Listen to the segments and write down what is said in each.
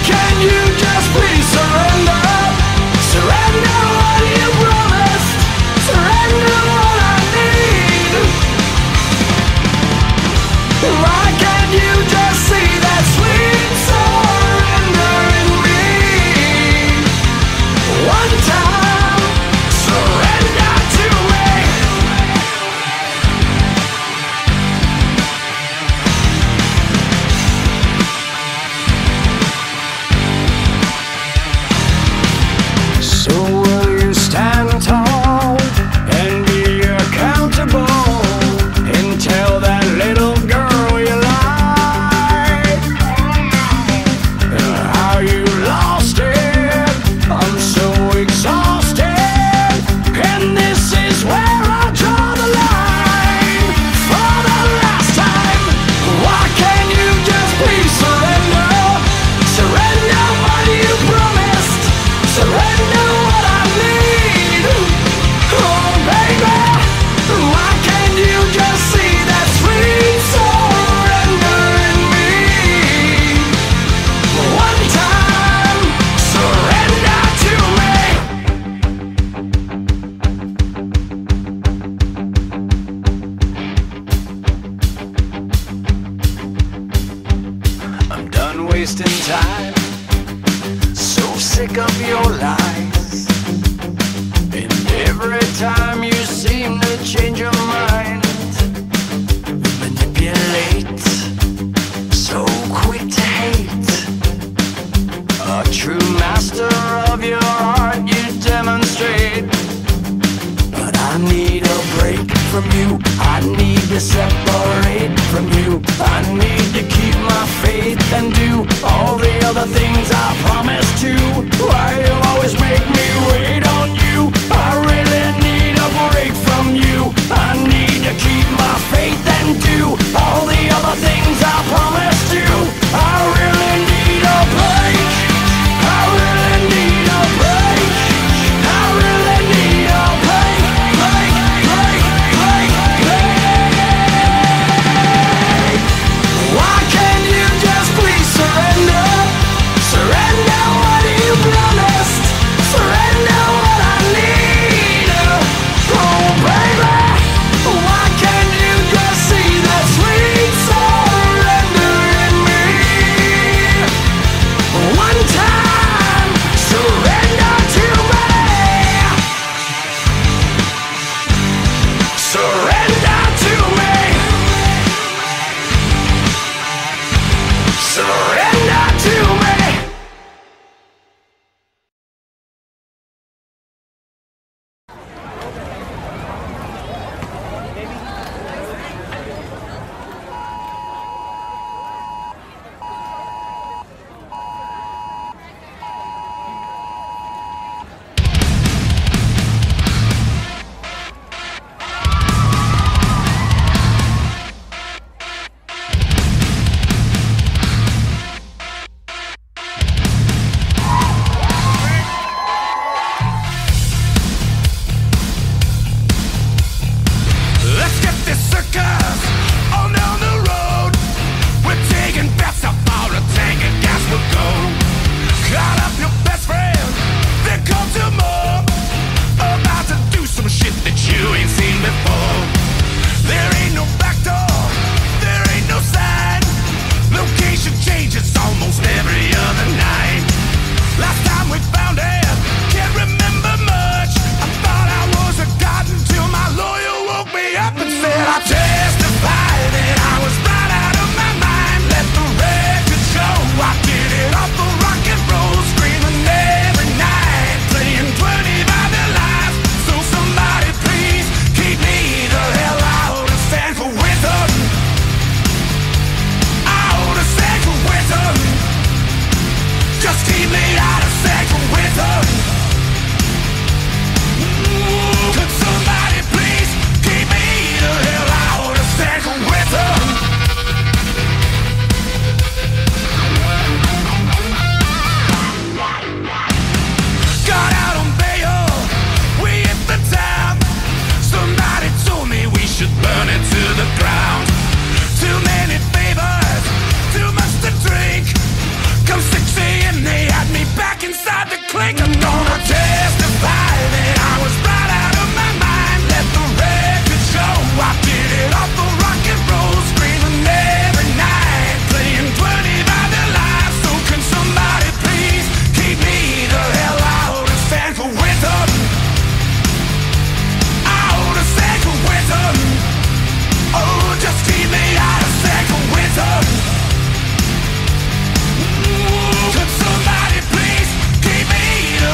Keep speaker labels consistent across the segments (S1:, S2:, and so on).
S1: can you just please surrender? Surrender what you promised. Surrender what I need. Why can't you just see that sweet surrender in me? One time, surrender to me. So will you stand tall and be accountable and tell that little girl you lied how you lost it? I'm so exhausted, and this is where I draw the line. For the last time, why can't you just please surrender? Surrender what you promised. Surrender what I need. Oh baby, why can't you just see that sweet surrender in me? One time, surrender to me. I'm done wasting time, so sick of your lies, and every time you seem to change your mind, manipulate, so quick to hate. A true master of your heart you demonstrate. But I need a break from you. I need to separate from you. I need to keep my faith and do all the other things I promised to. Why you always make me wait on you? I really need a break from you. I need to keep my faith and do all the other things I promised to. I really need a break. I really need a break. I really need a break. Why can't you just please surrender? Surrender what you promised. Surrender what I need. Oh baby, why can't you just see that sweet surrender in me? One time, surrender to me. Surrender to me. Surrender to me. think I'm gonna testify that I was right out of my mind. Let the record show I did it off the rock and roll, screaming every night, playing 20 by the lights. So can somebody please keep me the hell out of San Quentin? Out of San Quentin. Oh, just keep me out of San Quentin. Could somebody please keep me the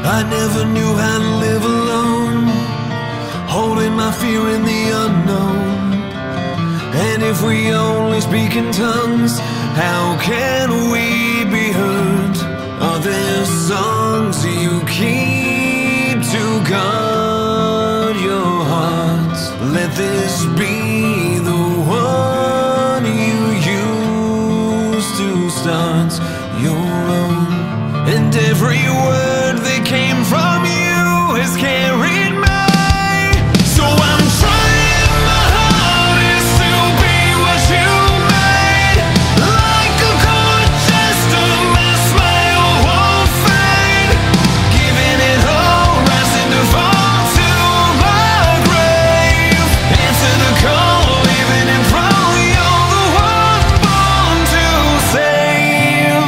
S1: I never knew how to live alone, holding my fear in the unknown. And if we only speak in tongues, how can we be heard? Are there songs you keep to guard your heart? Let this be the one you use to start your own. And every word that came from you has carried me. So I'm trying my hardest to be what you made. Like a chord gesture, my smile won't fade. Giving it all, rising to fall to my grave. Answer the call, living in front. You're the one born to save.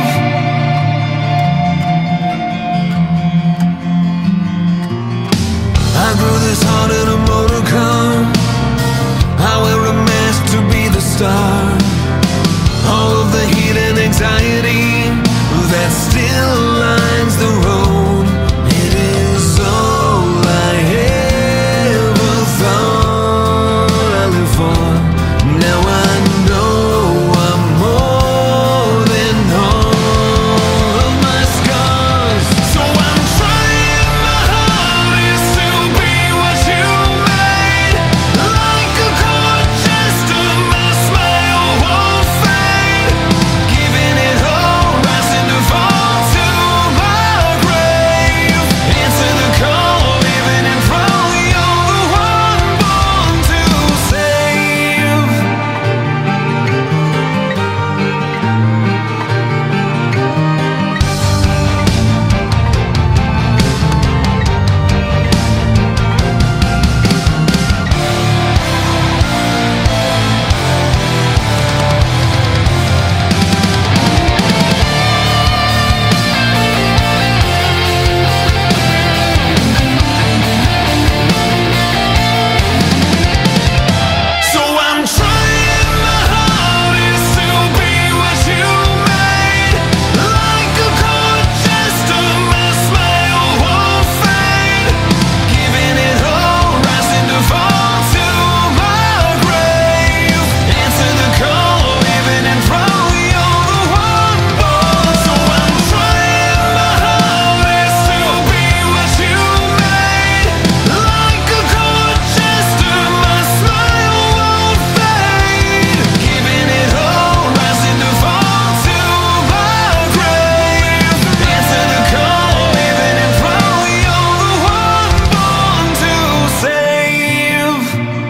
S1: I grew this heart in a motor car. I wear a mask to be the star. All of the heat and anxiety that still lines the road, it is all I ever thought I lived for. Now I know I'm more than all of my scars. So I'm trying my hardest to be what you made. Like a chord gesture, my smile won't fade. Giving it all, rising to fall to my grave. Answer the call, living in front. You're the one born to save. So I'm trying my hardest to be what you made. Like a chord gesture, my smile won't fade. Giving it all, rising to fall to my grave. Answer the call, living in front. You're the one born. So I'm trying my hardest to be what you made. Like a chord gesture, my smile won't fade. Giving it all, rising to fall to my grave. Answer the call, living in front. You're the one born to save.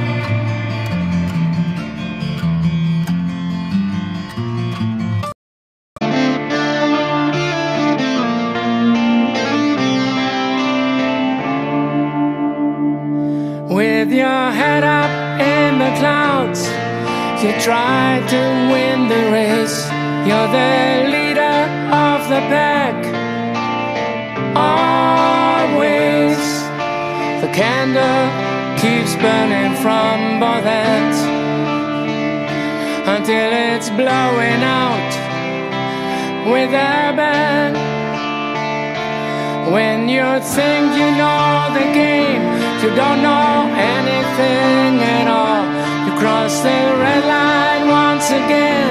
S2: With your head up in the clouds, you try to win the race. You're the leader of the pack, always. The candle keeps burning from both ends until it's blowing out with a bang. When you think you know the game, you don't know anything at all. You cross the red line once again.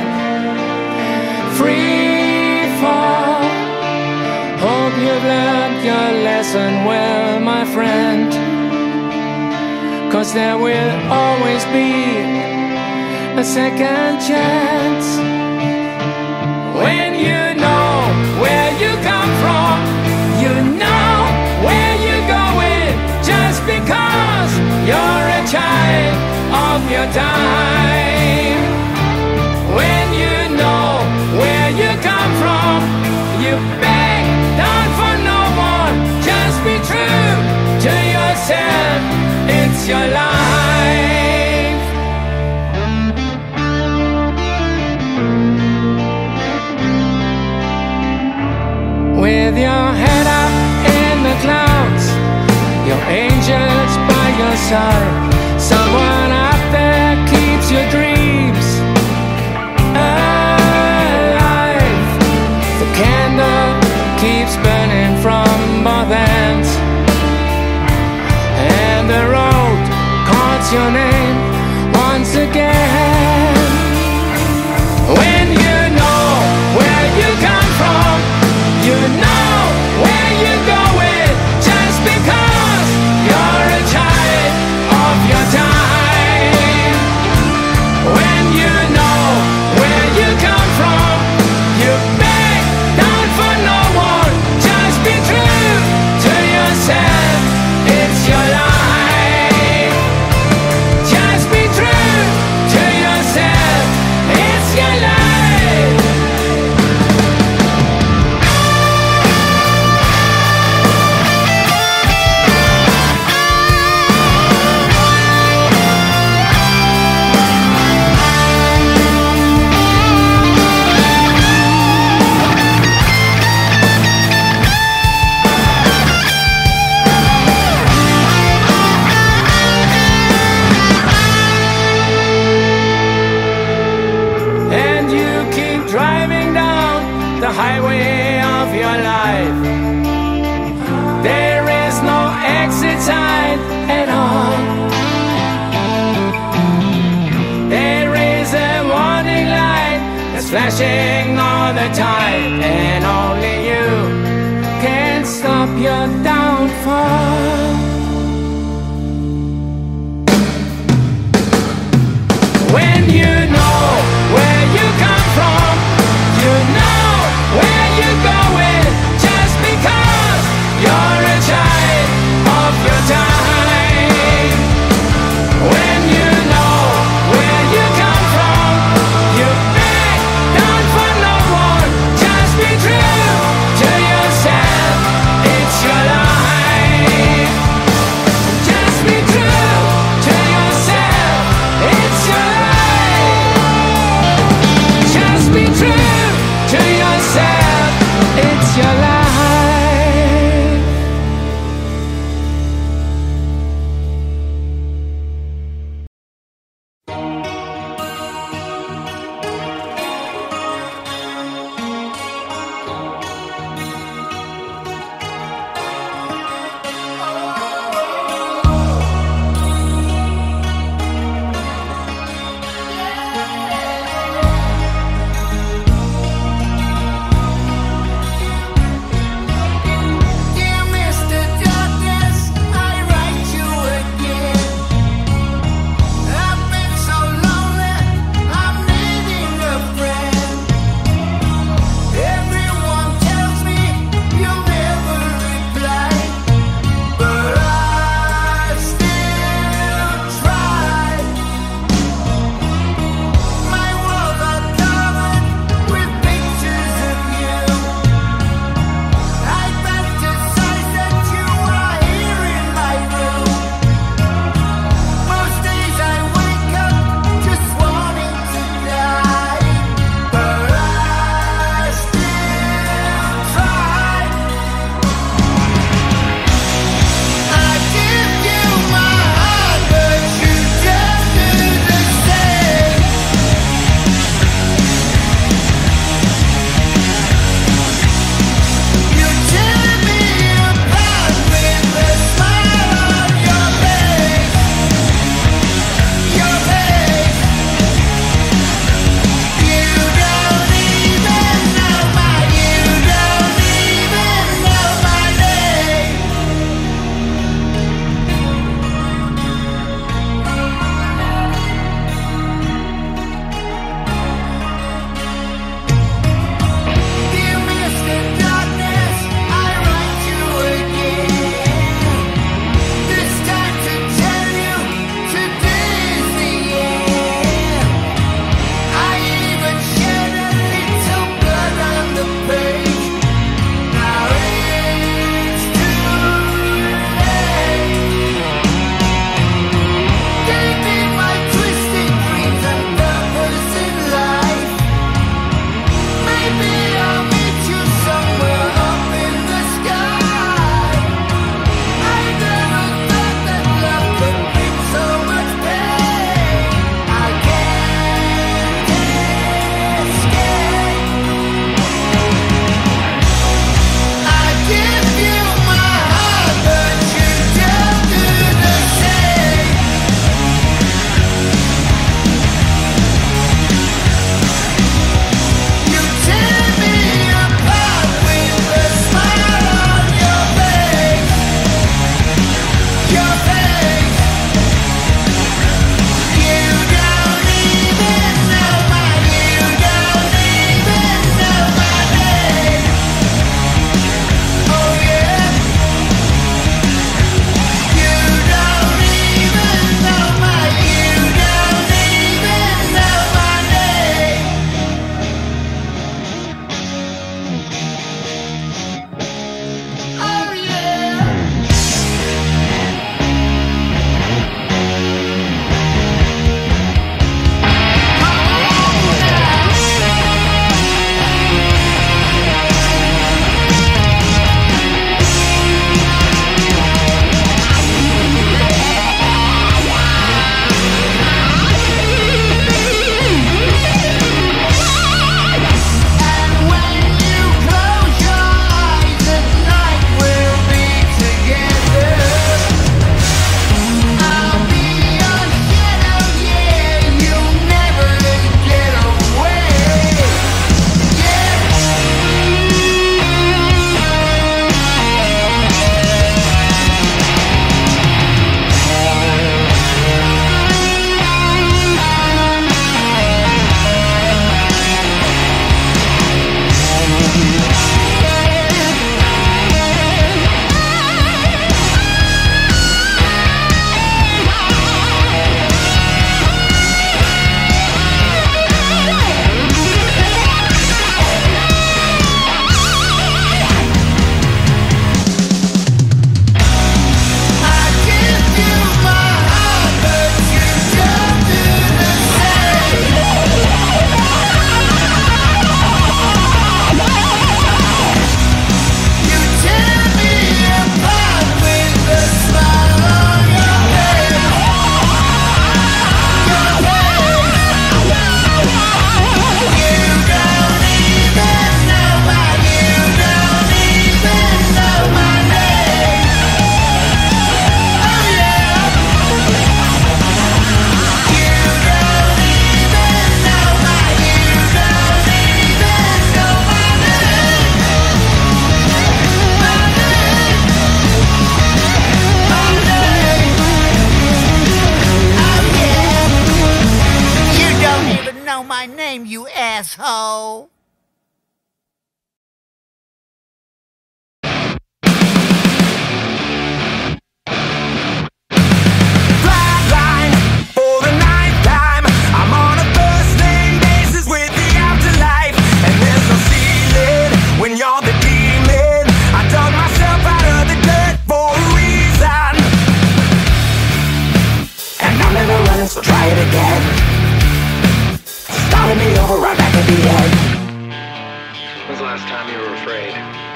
S2: Free fall. Hope you've learned your lesson well, my friend. 'Cause there will always be a second chance. When you know where you come from, you know where you're going. Just because you're a child of your time. When you know where you come from, you beg down for no one. Just be true to yourself, it's your life. With your head up in the clouds, your angels by your side. Someone out there keeps your dreams alive. The candle keeps burning from both ends. the highway of your life. There is no exit sign at all. There is a warning light that's flashing all the time, and only you can stop your downfall. When you know where you come from, you know where you're going, just because you're a child of your time. When you know where you come from, you beg down for no one, just be true to yourself, it's your life.
S3: know my name, you asshole.
S1: So try it again. Starting me over right back at the end.
S4: When's the last time you were afraid?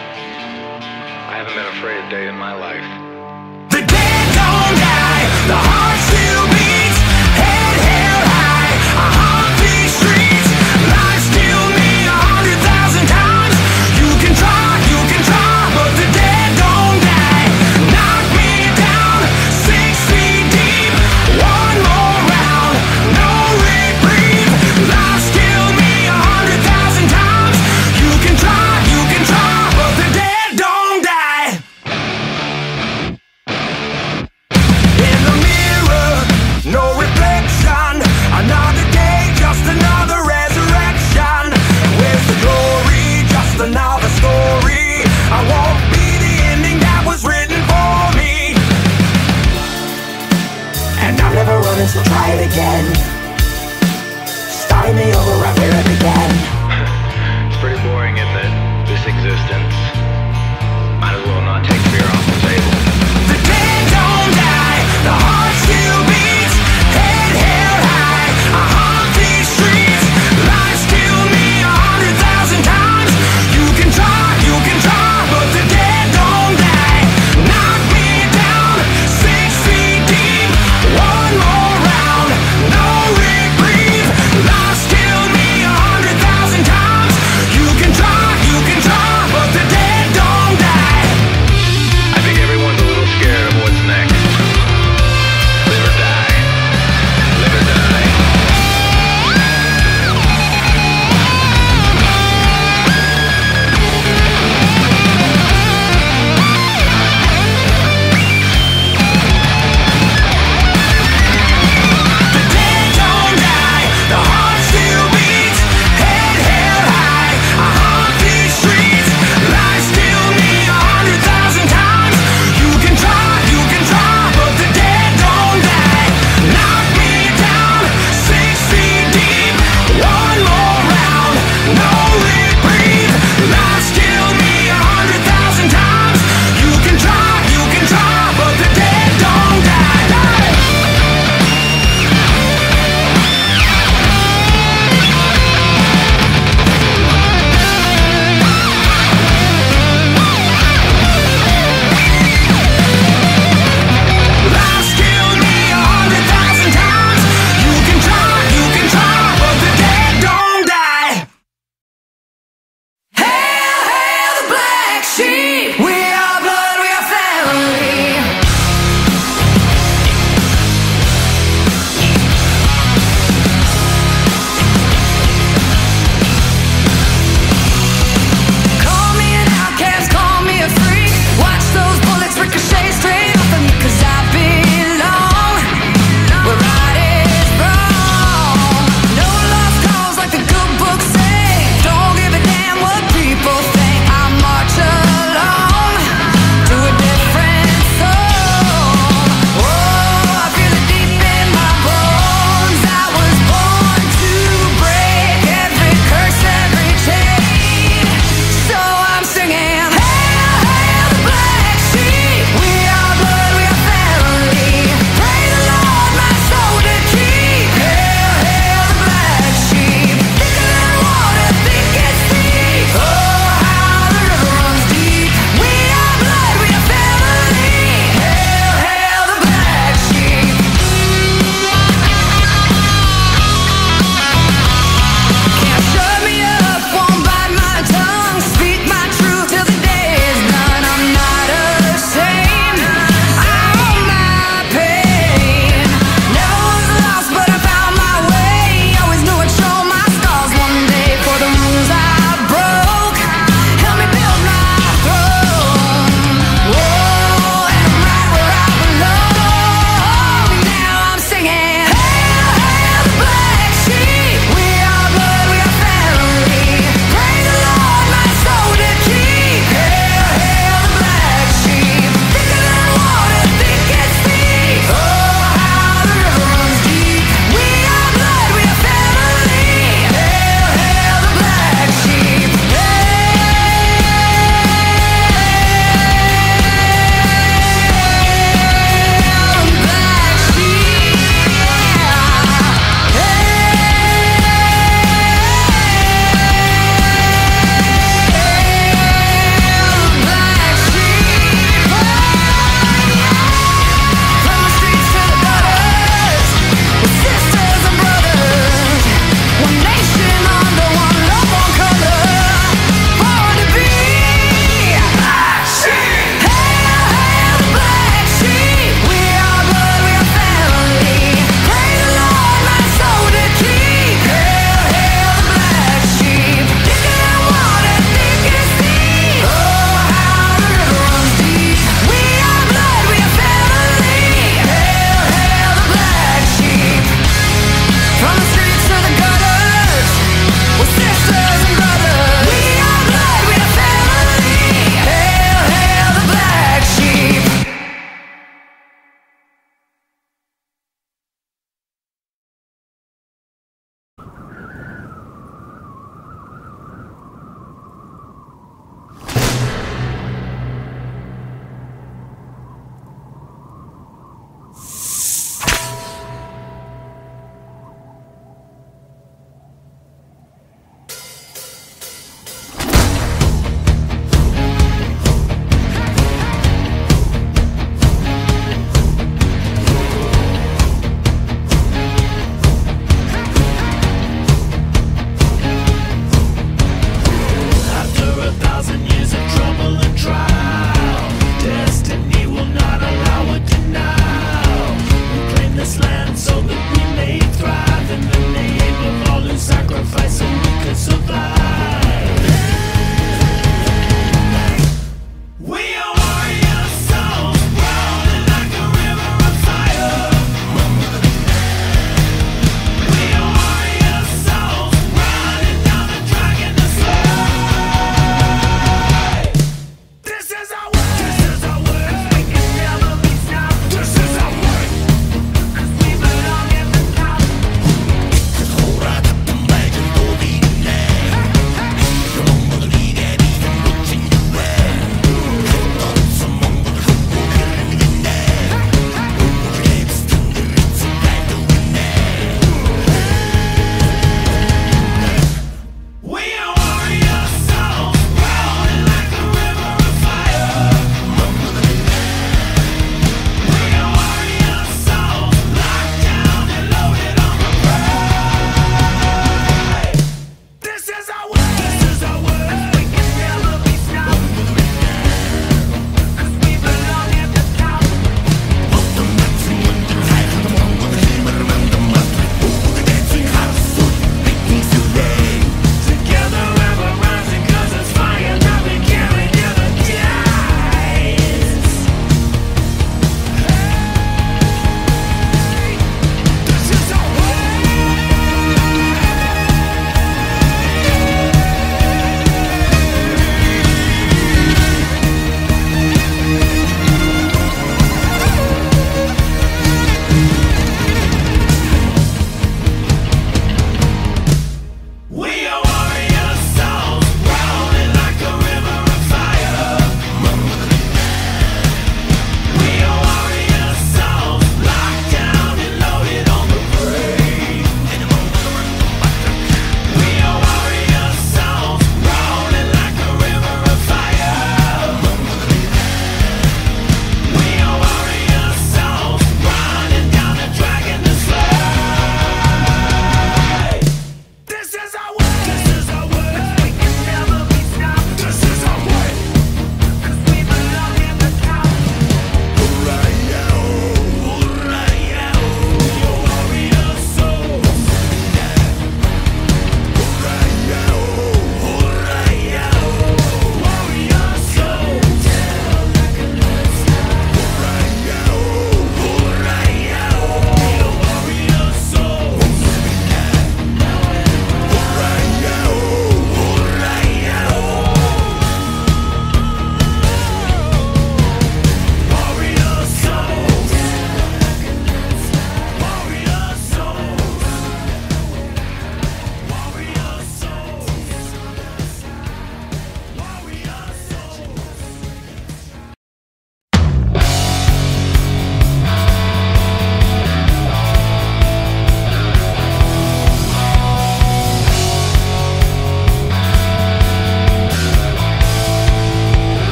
S4: I haven't been afraid a day in my life.
S1: The dead don't die, the heart still beats, head held high, I haunt these streets, lies kill me 100,000 times. You can try, but the dead don't die. Knock me down 6 feet deep, one more. No reprieve, lies kill me 100,000 times. You can try, but the dead don't die.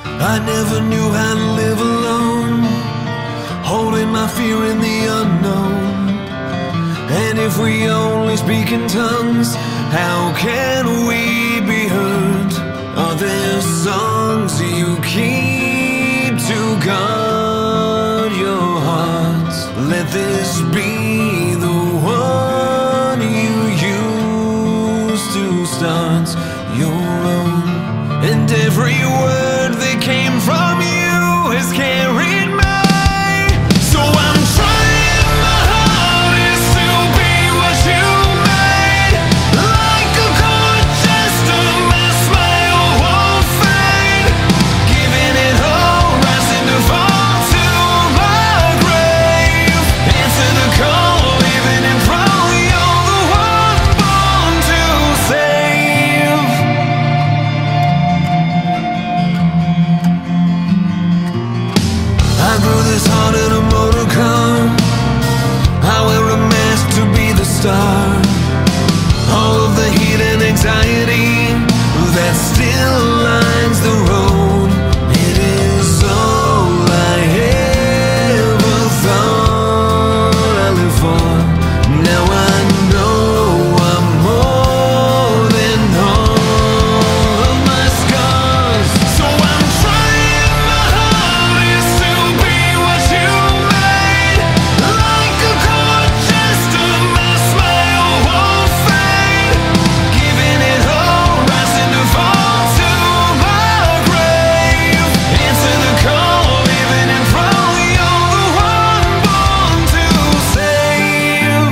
S5: I never knew how to live alone, holding my fear in the unknown. And if we only speak in tongues, how can we be heard? Are there songs you keep to guard your heart? Let this be the one you use to start your own. And every word that came from you has carried me. So I'm trying my hardest to be what you made. Like a chord gesture, my smile won't fade. Giving it all, rising to fall to my grave. Answer the call, even in thrall, you're the one born to save. I grew this heart in a motor car. I wear a mask to be the star. All of the heat and anxiety that still lines the road, it is all I ever thought I lived for. Now I know I'm more than all of my scars. So I'm trying my hardest to be what you made. Like a chord gesture, my smile won't fade. Giving it all, rising to fall to my grave. Answer the call, even in thrall, you're the one born to save.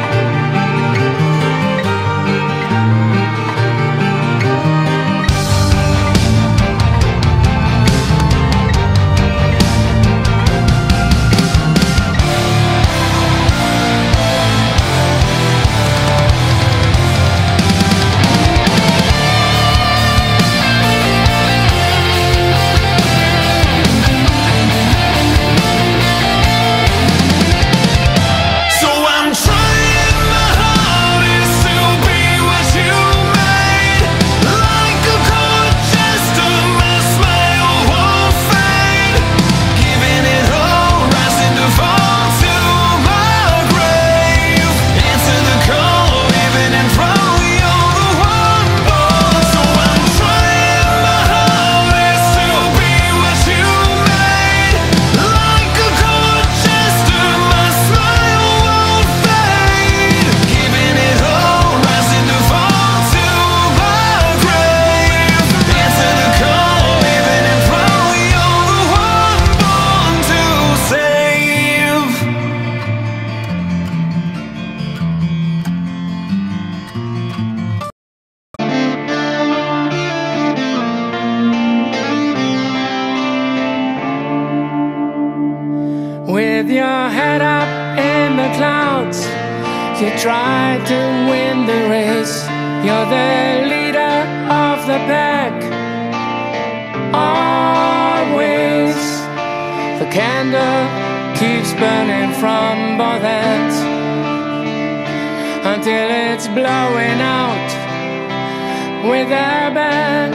S5: So I'm trying my hardest to be what you made. Like a chord gesture, my smile won't fade. Giving it all, rising to fall to my grave. Answer the call, even in thrall, you're the one born. So I'm trying my hardest to be what you made. Like a chord gesture, my smile won't fade. Giving it all, rising to fall to my grave. Answer the call, even in thrall, you're the one born to save.
S2: With your head up in the clouds, you try to win the race. You're the leader of the pack, always. The candle keeps burning from both ends until it's blowing out with a bang.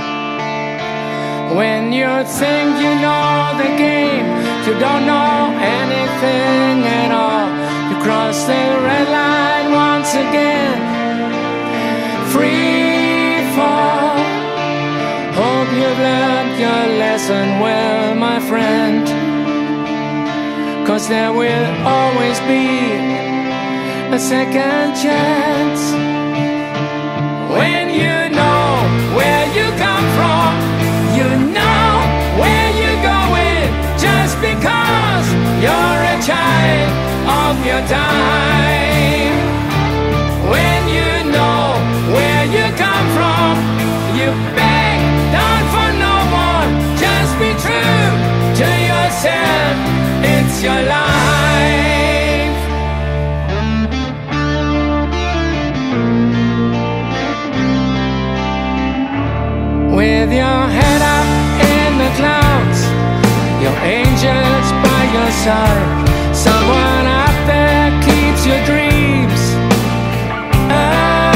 S2: When you think you know the game, you don't know anything at all. You cross the red line once again. Free fall. Hope you've learned your lesson well, my friend. 'Cause there will always be a second chance. When you know where you come from, you know where you're going. Just because you're a child of your time. When you know where you come from, you beg down for no one. Just be true to yourself, it's your life. With your head up in the clouds, your angels by your side. Someone out there keeps your dreams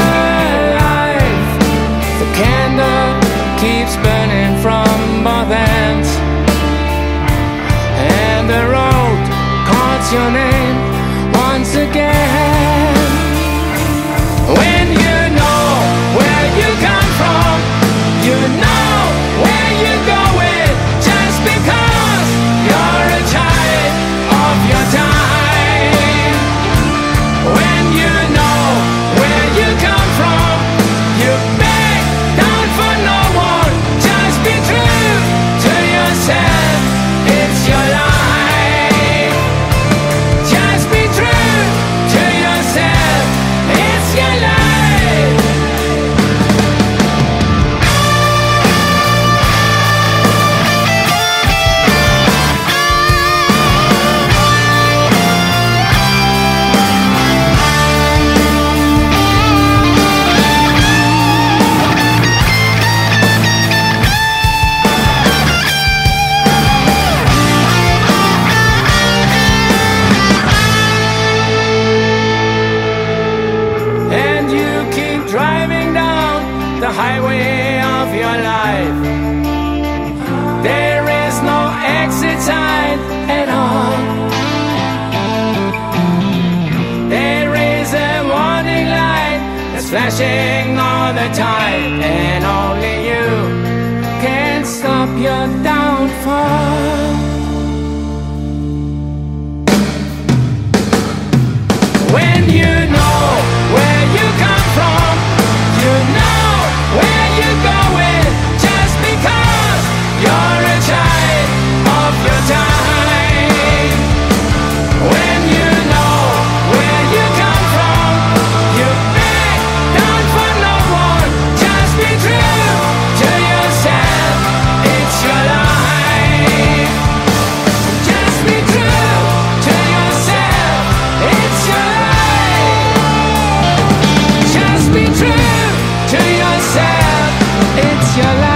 S2: alive. The candle keeps burning from both ends. highway of your life. There is no exit sign at all. There is a warning light that's flashing all the time, and only you can stop your downfall. When you know where you come from, you know where you're going, just because you're a child of your time. When you know where you come from, you back down for no one, just be true to yourself, it's your life. Just be true to yourself, it's your life. Just be true to yourself, it's your life.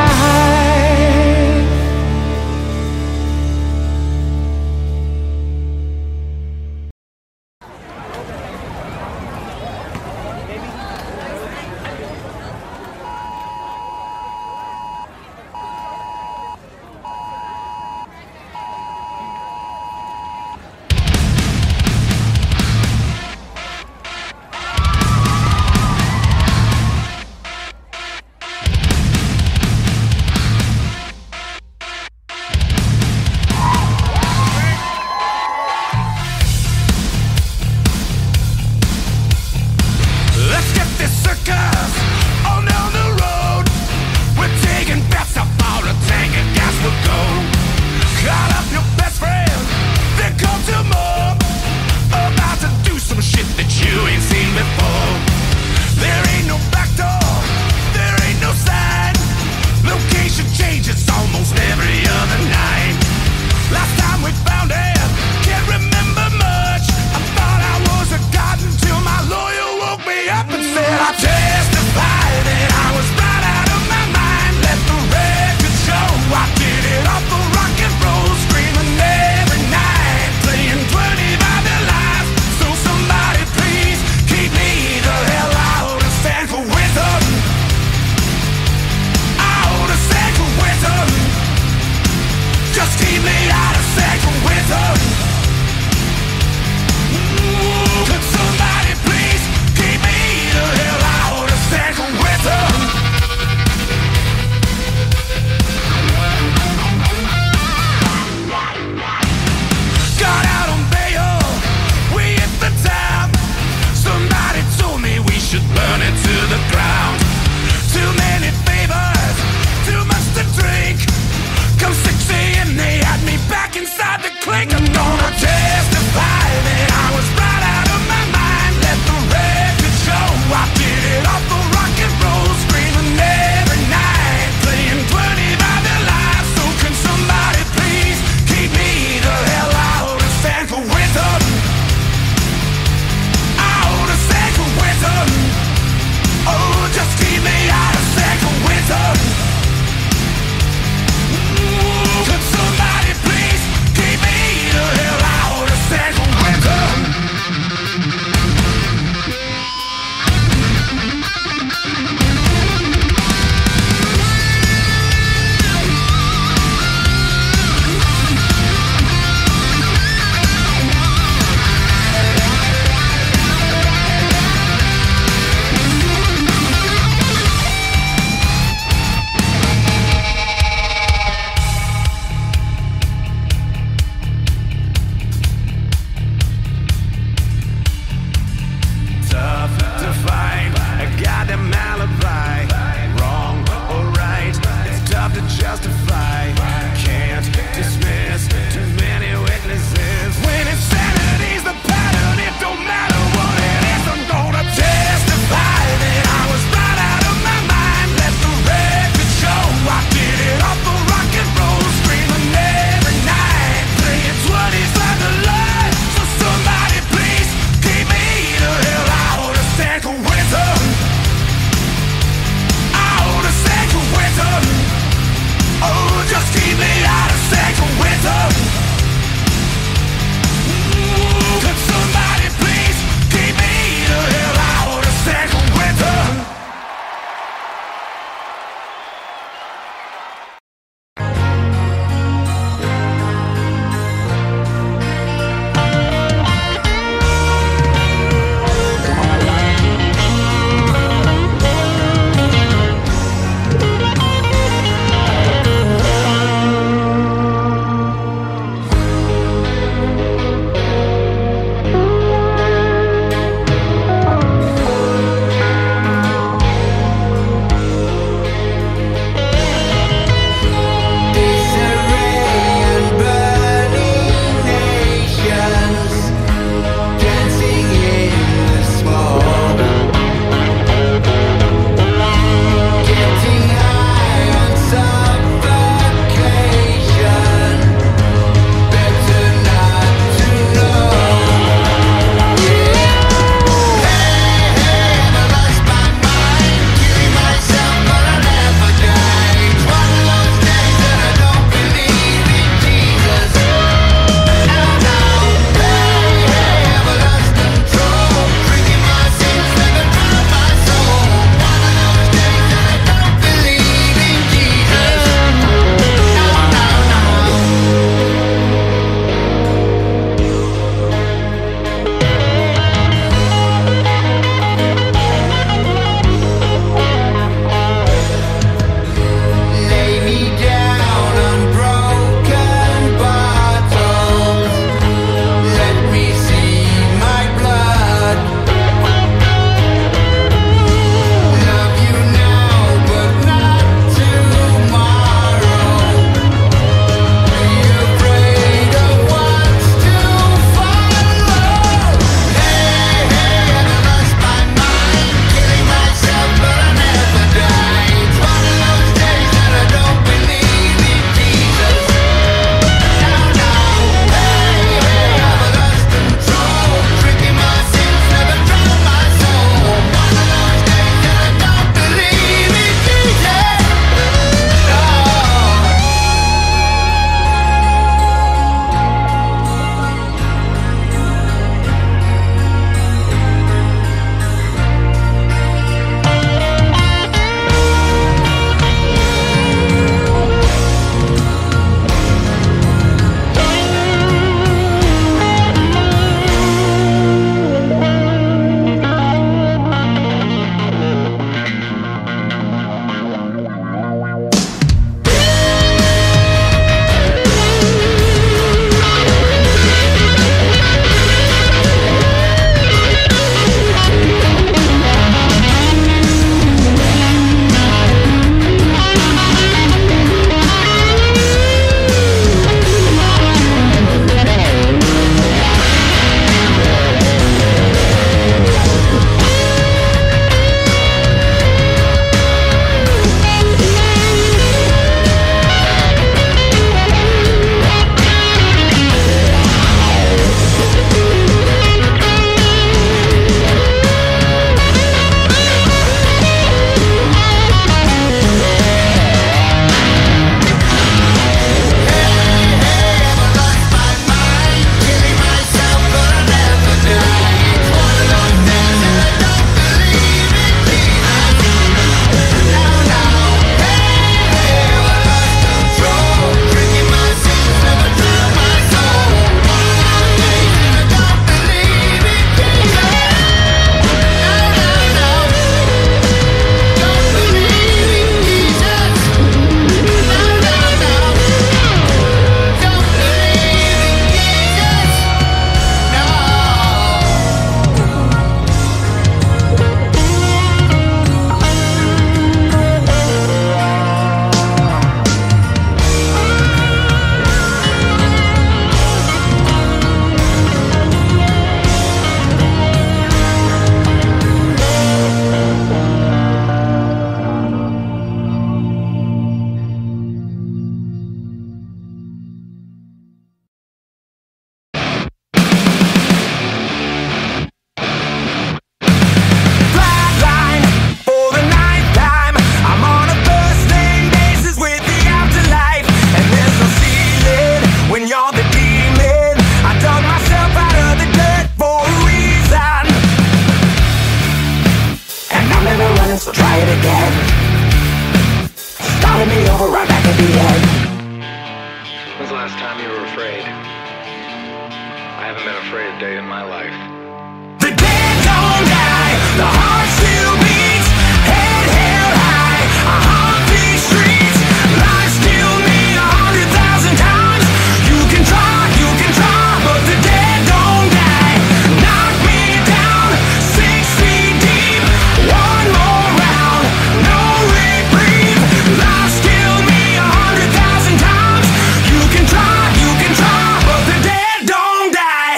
S4: last time you were afraid? I haven't been afraid a day in my life.
S1: The dead don't die, the heart still beats, head held high, I haunt these streets, lies kill me 100,000 times. You can try, but the dead don't die. Knock me down 6 feet deep, one more round, no reprieve. Lies kill me 100,000 times. You can try, but the dead don't die.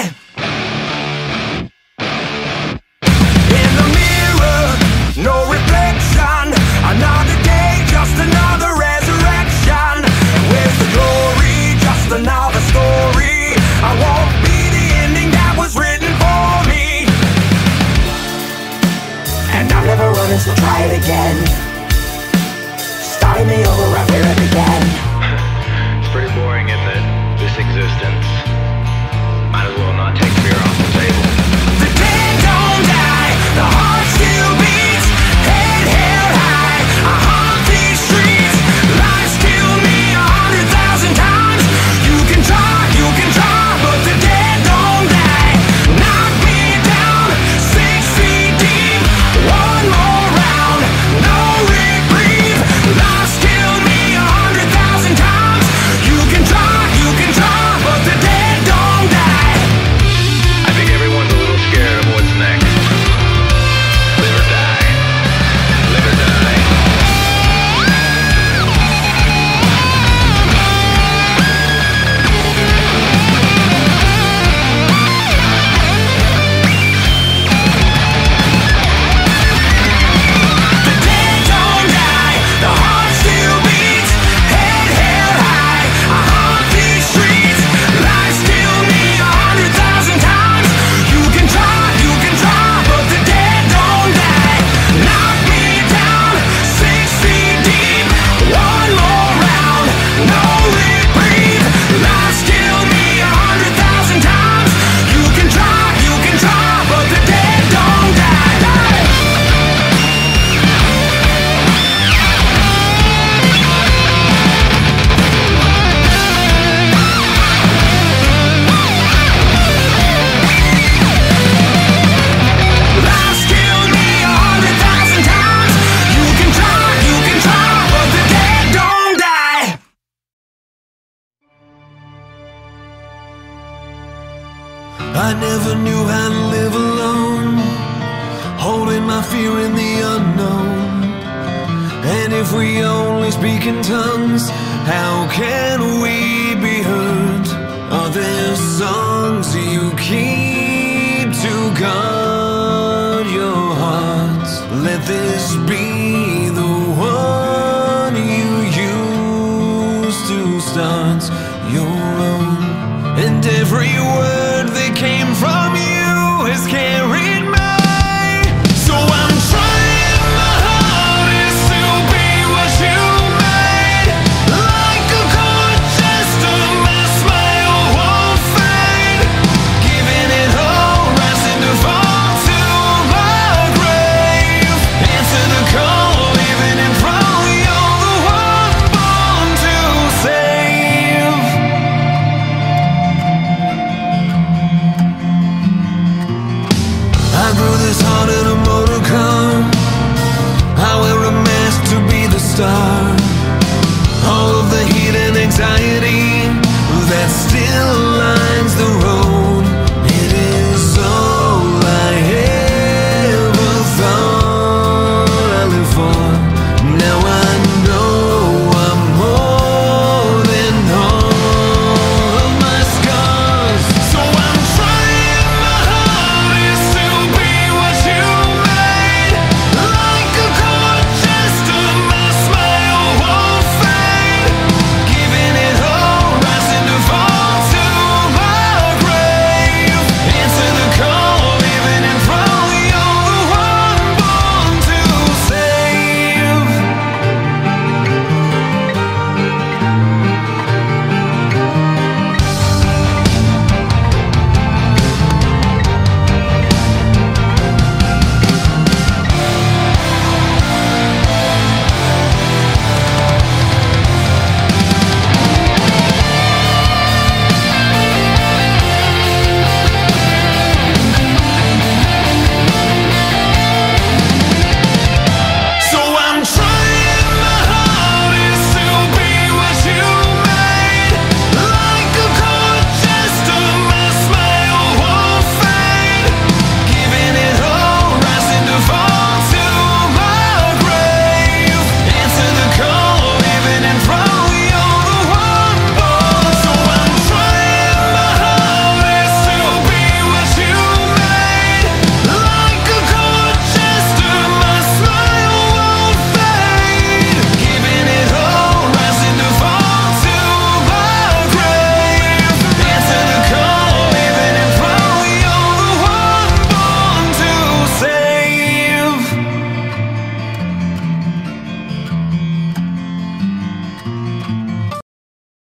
S1: In the mirror, no reflection. Another day, just another resurrection. Where's the glory? Just another story. I won't be the ending that was written for me. And I'm never running, so try it again. Starting me over right where it began.
S4: It's pretty boring, isn't it? This existence. Might as well not take fear off the table.
S1: The dead don't die, the heart still beats, head held high, I haunt these streets, lies kill me 100,000 times. You can try, but the dead don't die. Knock me down 6 feet deep, one more round, no reprieve. Lies kill me 100,000 times. You can try, but the dead don't die.
S4: I think everyone's a little scared of what's next. Live or die. Live or die.
S1: The dead don't die, the heart still beats, head held high, I haunt these streets, lies kill me 100,000 times. You can try, but the dead don't die. Knock me down 6 feet deep, one more round, no reprieve. Lies kill me 100,000 times. You can try, but the dead don't die. Lies kill me 100,000 times. You can try, but the dead don't die.
S5: I never knew how to live alone, holding my fear in the unknown. And if we only speak in tongues, how can we be heard? Are there songs you keep to guard your hearts? Let this be